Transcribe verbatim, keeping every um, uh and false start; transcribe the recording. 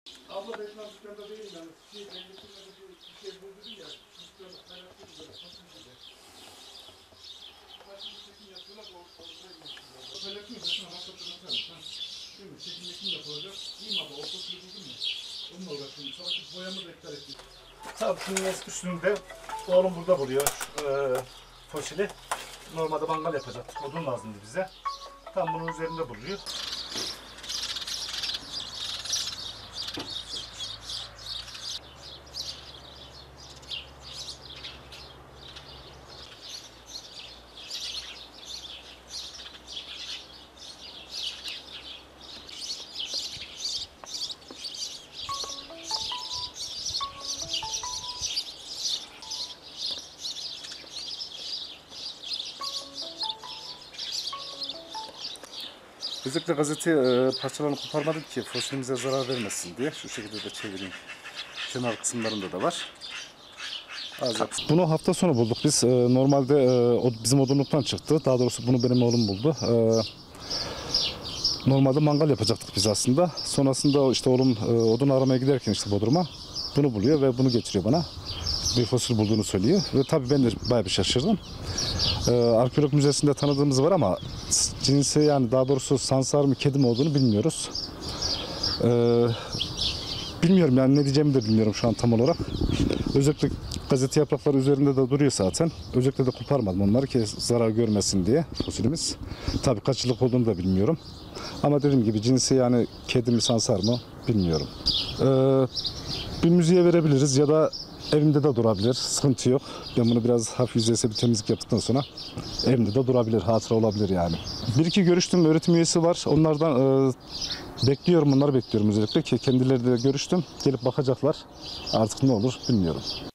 Abla benim dükkanda değilim yani. Şey, elbisinde bir şey buldum ya. Dükkanda kaynaklı böyle. Nasıl bir şey? Kaçın çekim yapıyorlar da ortaya geçiyorlar. Özellikle mesela hakikaten atarım. Değil mi? Çekim çekim yapılacak. İyi mi abla? Ortasını buldun mu? Onunla uğraşıyorum. Sonraki boyamı bekler ettim. Tabii üstünde oğlum burada buluyor. Ee, fosili. Normalde mangal yapacak. Odun lazımdı bize. Tam bunun üzerinde buluyor. Özellikle gazete e, parçalarını koparmadık ki fosilimize zarar vermesin diye. Şu şekilde de çevireyim. Kenar kısımlarında da var. Az bunu hafta sonu bulduk biz. E, normalde e, bizim odunluktan çıktı. Daha doğrusu bunu benim oğlum buldu. E, normalde mangal yapacaktık biz aslında. Sonrasında işte oğlum e, odun aramaya giderken işte Bodrum'a bunu buluyor ve bunu getiriyor bana. Bir fosil bulduğunu söylüyor. Ve tabii ben de bayağı bir şaşırdım. Ee, arkeolog müzesinde tanıdığımız var ama cinsi yani daha doğrusu sansar mı kedi mi olduğunu bilmiyoruz. Ee, bilmiyorum yani ne diyeceğimi de bilmiyorum şu an tam olarak. Özellikle gazete yaprakları üzerinde de duruyor zaten. Özellikle de koparmadım onları ki zarar görmesin diye fosilimiz. Tabii kaç yıllık olduğunu da bilmiyorum. Ama dediğim gibi cinsi yani kedi mi sansar mı bilmiyorum. Ee, bir müziğe verebiliriz ya da evimde de durabilir. Sıkıntı yok. Ben bunu biraz hafif yüzeysel bir temizlik yaptıktan sonra evimde de durabilir. Hatıra olabilir yani. Bir iki görüştüm. Öğretim üyesi var. Onlardan e, bekliyorum. Onları bekliyorum özellikle ki kendileri de görüştüm. Gelip bakacaklar. Artık ne olur bilmiyorum.